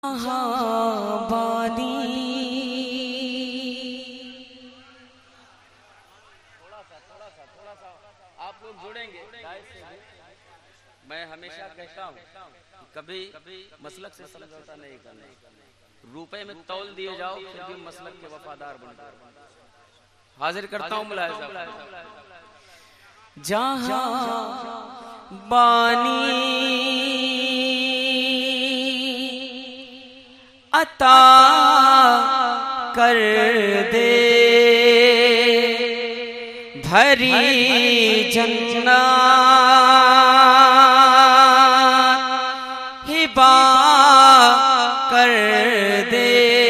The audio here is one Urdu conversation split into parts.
बानी थोड़ा सा आप लोग जुड़ेंगे। मैं हमेशा कहता हूँ कभी मसलक से समझौता नहीं करना, रुपए में तौल दिए जाओ फिर भी मसलक के वफादार बन जाओ। हाजिर करता हूँ मुलाहिजा, जहाँ बानी अता कर दे भरी जन्नत हिबा कर दे।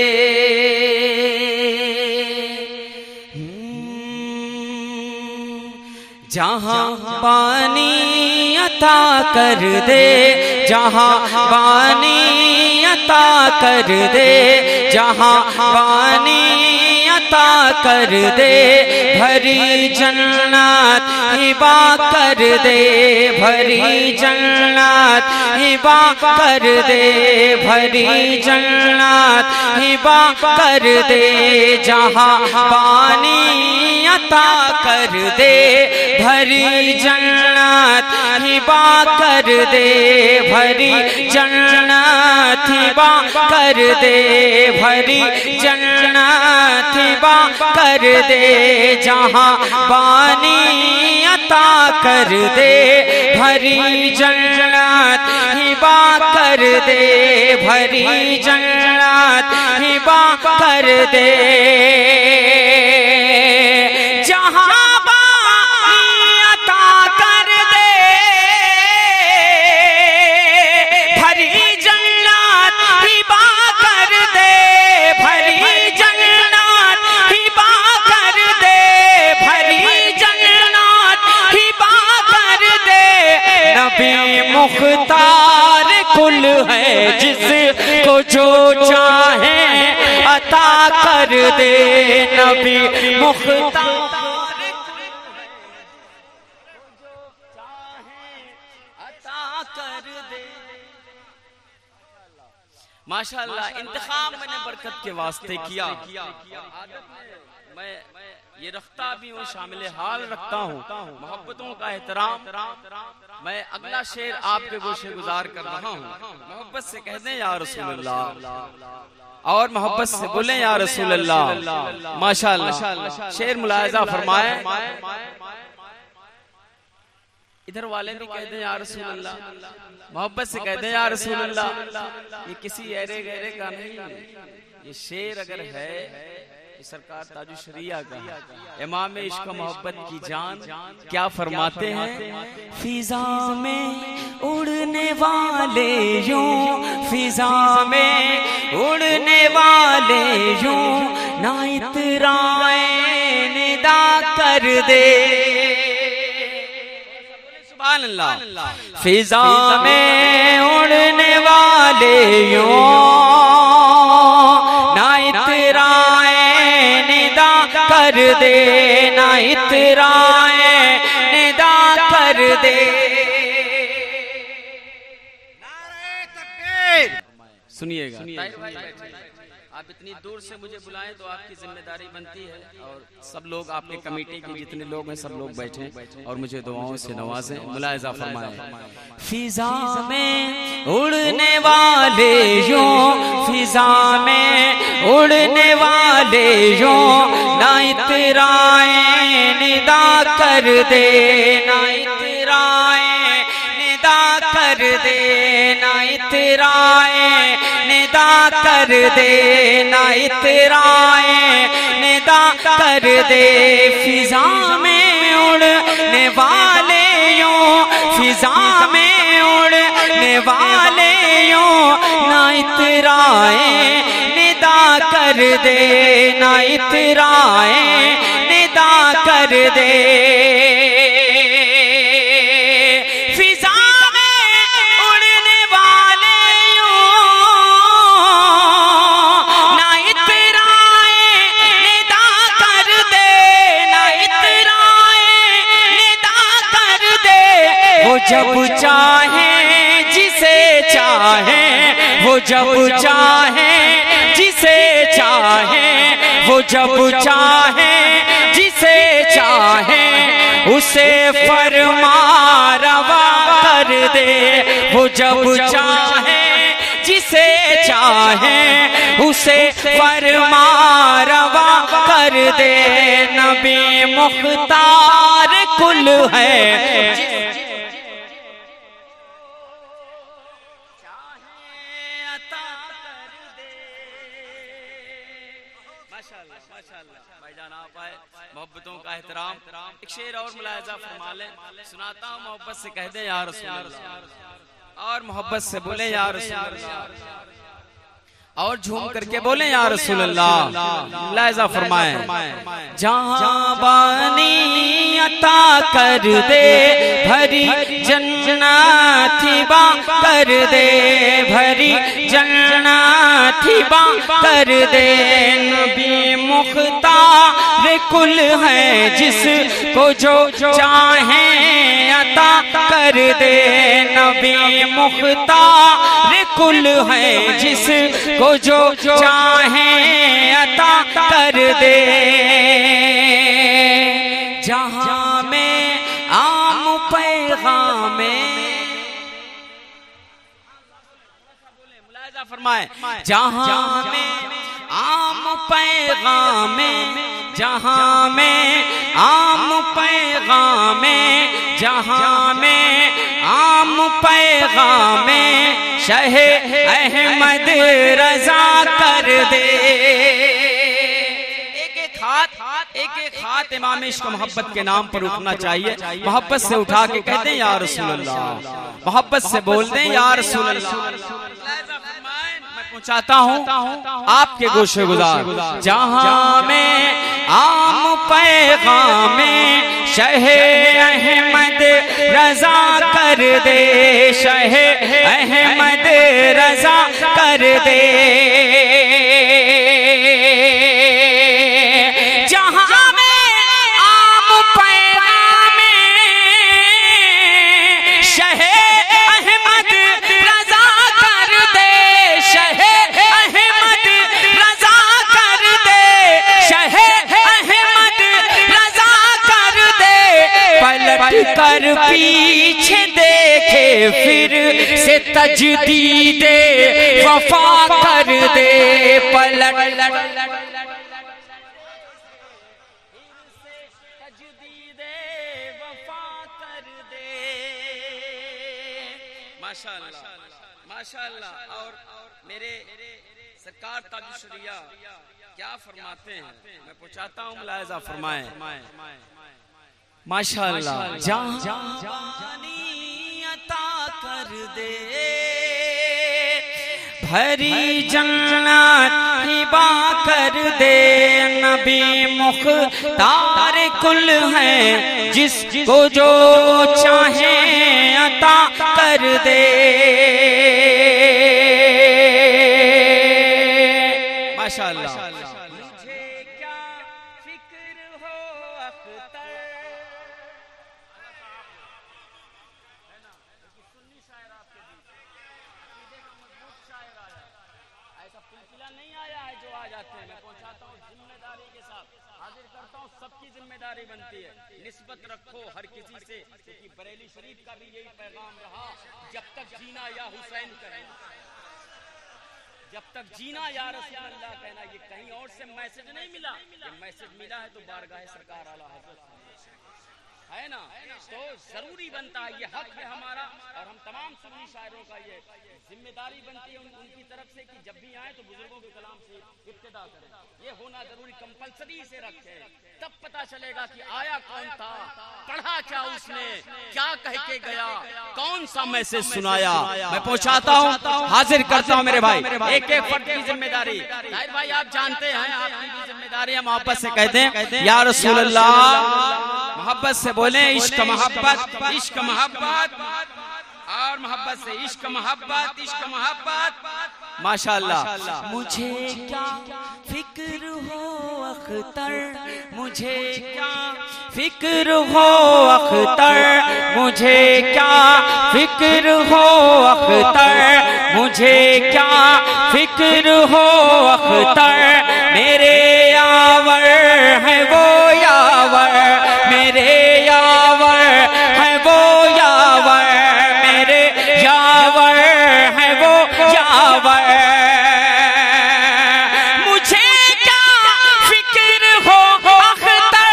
जहाँ पानी अता कर दे, जहाँ पानी अता कर दे, जहाँ पानी अता कर दे भरी जन्नत हिबा कर दे, भरी जन्नत हिबा कर दे, भरी जन्नत हिबा कर दे। जहाँ पानी अता कर दे भरी जन्नत हिबा कर दे, भरी जन्नत हिबा कर दे, भरी जन्नत हिबा कर दे। जहाँ पानी अता कर दे भरी जन्नत हिबा कर दे, भरी जन्नत हिबा कर दे। जहाँ मुख्तार कुल है जिसको जो चाहे अता कर दे, नबी मुख्तार अता कर दे। माशाअल्लाह, इंतखाब मैंने बरकत के वास्ते किया। मैं ये रखता भी हूँ, शामिल हाल रखता हूँ, मोहब्बतों का एहतराम। मैं अगला शेर आपके गोशे गुजार कर रहा हूँ। मोहब्बत से कह दें या रसूल अल्लाह, और मोहब्बत से बोले या रसूल अल्लाह। माशाअल्लाह, शेर मुलाहिजा फरमाए। इधर वाले भी कह दें या रसूल अल्लाह, मोहब्बत से कह दें या रसूल अल्लाह। ये किसी ऐरे गैरे का नहीं, ये शेर अगर है सरकार ताजु शरिया का, इमाम इश्क मोहब्बत की जान क्या फरमाते हैं। फिजा में उड़ने वाले यूं, फिजा में उड़ने वाले यूं ना इतराए निदा कर दे। सुभान अल्लाह। फिजा में उड़ने वाले यूं ना इतराए कर दे, ना इतराए निदा कर दे। सुनिएगा, आप इतनी दूर से मुझे बुलाएं तो आपकी जिम्मेदारी बनती है, और सब लोग आपके कमेटी के जितने लोग हैं सब लोग बैठे और मुझे दुआओं से नवाजें। मुलाहिजा फरमाएं। फिजा में उड़ने वाले यूं, फिजा में उड़ने वाले यूं ना इतराए निदा कर दे, ना इतराए निदा कर दे, ना इतराए निदा कर दे, ना इतराए निदा कर दे। फिजा में उड़ने वाले यूं, फिजा में उड़ने वाले यूं ना इतराए निदा कर दे, ना इतराए निदा कर दे। फिजा में उड़ने वाले यूं ना इतराए निदा कर दे, ना इतराए निदा कर दे। वो जब चाहे जिसे चाहे, वो وہ جب چاہیں جسے چاہیں، وہ جب چاہیں جسے چاہیں اسے فرما روا کر دے، وہ جب چاہیں جسے چاہیں اسے فرما روا کر دے۔ نبی مختار کل ہے، محبتوں کا احترام۔ ایک شعر اور ملاحظہ فرما لیں، سناتا ہوں، محبت سے کہہ دیں یا رسول اللہ، اور محبت سے بولیں یا رسول اللہ، اور جھوم کر کے بولیں یا رسول اللہ۔ ملاحظہ فرمائیں، جہاں بانی عطا کر دے، بھری جنت ہبا کر دے، بھری جنت ہبا کر دے۔ نبی مختار کل ہے، جس کو جو چاہیں عطا کر دے۔ نبی مختار کل ہے، جس کو جو چاہیں عطا کر دے۔ جہاں میں عام پیغام ملاحظہ فرمائے، جہاں میں عام پیغام، جہاں میں عام پیغام، جہاں میں عام پیغام شہ احمد رضا کر دے۔ ایک ایک ہاتھ امام عشق محبت کے نام پر اٹھنا چاہیے، محبت سے اٹھا کے کہتے ہیں یا رسول اللہ، محبت سے بول دیں یا رسول اللہ۔ چاہتا ہوں آپ کے گوشے گزار، جہاں میں عام پیغام شہ احمد رضا کر دے، شہ احمد رضا کر دے۔ جہاں میں عام پیغام شہ احمد رضا کر دے، شہ احمد رضا کر دے، شہ احمد رضا کر دے۔ پلٹ کر پیچھے دیکھے پھر سے تجدید وفا کر دے، پلٹ ماشاءاللہ۔ اور میرے سرکار تاج الشریعہ کیا فرماتے ہیں، میں پوچھاتا ہوں، ملاحظہ فرمائیں، ماشاءاللہ۔ جہاں بانی عطا کر دے، بھری جنت ہبا کر دے۔ نبی مختار کل ہے، جس کو جو چاہیں عطا کر دے۔ ماشاءاللہ۔ مجھے کیا فکر ہو اختر، سنی شاعر آپ کے بیچ عقیدے کا مضبوط شاعر آیا، ایسا پلپلا نہیں آیا ہے جو آ جاتے ہیں۔ میں پہنچاتا ہوں ذمہ داری کے ساتھ، حاضر کرتا ہوں، سب کی ذمہ داری بنتی ہے، نسبت رکھو ہر کسی سے، کیونکہ بریلی شریف کا بھی یہی پیغام رہا، جب تک جینا یا حسین کہنا، جب تک جینا یا رسول اللہ کہنا۔ یہ کہیں اور سے میسج نہیں ملا، یہ میسج ملا ہے تو بارگاہ سرکار اعلیٰ حضرت ہے نا، تو ضروری بنتا ہے، یہ حق ہے ہمارا، اور ہم تمام سنی شاعروں کا یہ ذمہ داری بنتی ہے ان کی طرف سے کہ جب بھی آئیں تو بزرگوں کے کلام سے ابتدا کریں، یہ ہونا ضروری، کمپلسری سے رکھیں، تب پتا چلے گا کہ آیا کون تھا، پڑھا کیا اس نے، کیا کہہ کے گیا، کون سا میسج سنایا۔ میں پہنچاتا ہوں، حاضر کرتا ہوں میرے بھائی، ایک ایک فرد کی ذمہ داری۔ طاہر بھائی آپ جانتے ہیں آپ کی بھی ذمہ داری ہے، محبت سے کہتے ہیں یا رسول اللہ، محبت سے بولیں، عشق محبت، عشق محبت، اور محبت سے عشق محبت ماشاءاللہ مجھے کیا فکر ہو اختر مجھے کیا فکر ہو اختر مجھے کیا فکر ہو اختر مجھے کیا فکر ہو اختر میرے یاور ہے وہ یاور میرے یاور ہے وہ یاور میرے یاور ہے وہ یاور مجھے کیا فکر ہو اختر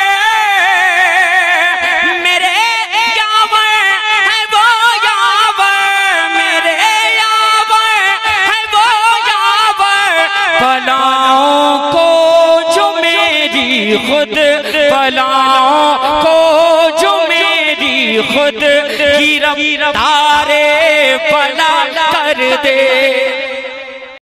میرے یاور ہے وہ یاور میرے یاور ہے وہ یاور بلاؤں کو جو میری خود بلاؤں کو جو میری خود گرفتار بلا کر دے